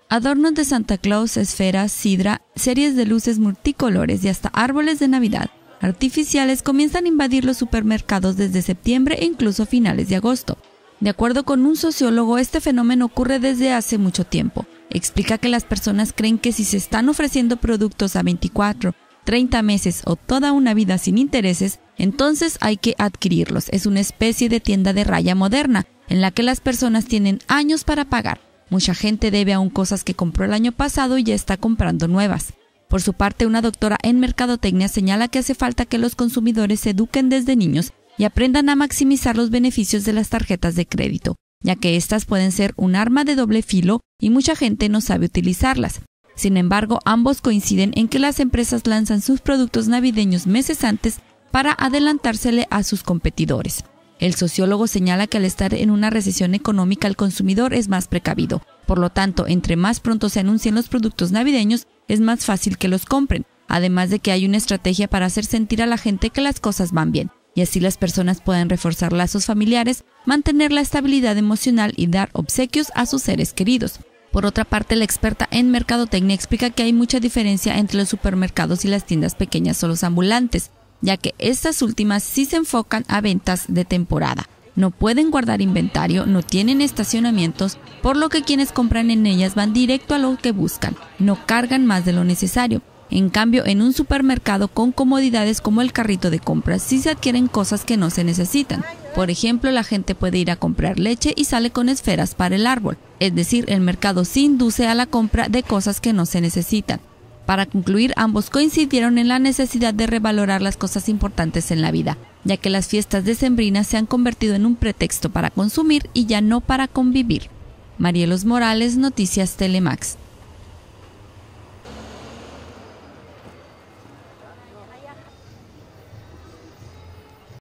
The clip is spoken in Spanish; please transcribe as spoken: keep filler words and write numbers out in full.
Adornos de Santa Claus, esferas, sidra, series de luces multicolores y hasta árboles de Navidad artificiales comienzan a invadir los supermercados desde septiembre e incluso finales de agosto. De acuerdo con un sociólogo, este fenómeno ocurre desde hace mucho tiempo. Explica que las personas creen que si se están ofreciendo productos a veinticuatro, treinta meses o toda una vida sin intereses, entonces hay que adquirirlos. Es una especie de tienda de raya moderna, en la que las personas tienen años para pagar. Mucha gente debe aún cosas que compró el año pasado y ya está comprando nuevas. Por su parte, una doctora en mercadotecnia señala que hace falta que los consumidores se eduquen desde niños y aprendan a maximizar los beneficios de las tarjetas de crédito, ya que éstas pueden ser un arma de doble filo y mucha gente no sabe utilizarlas. Sin embargo, ambos coinciden en que las empresas lanzan sus productos navideños meses antes para adelantársele a sus competidores. El sociólogo señala que al estar en una recesión económica el consumidor es más precavido. Por lo tanto, entre más pronto se anuncien los productos navideños, es más fácil que los compren, además de que hay una estrategia para hacer sentir a la gente que las cosas van bien, y así las personas pueden reforzar lazos familiares, mantener la estabilidad emocional y dar obsequios a sus seres queridos. Por otra parte, la experta en mercadotecnia explica que hay mucha diferencia entre los supermercados y las tiendas pequeñas o los ambulantes, ya que estas últimas sí se enfocan a ventas de temporada. No pueden guardar inventario, no tienen estacionamientos, por lo que quienes compran en ellas van directo a lo que buscan, no cargan más de lo necesario. En cambio, en un supermercado con comodidades como el carrito de compras, sí se adquieren cosas que no se necesitan. Por ejemplo, la gente puede ir a comprar leche y sale con esferas para el árbol. Es decir, el mercado sí induce a la compra de cosas que no se necesitan. Para concluir, ambos coincidieron en la necesidad de revalorar las cosas importantes en la vida, ya que las fiestas decembrinas se han convertido en un pretexto para consumir y ya no para convivir. Marielos Morales, Noticias Telemax.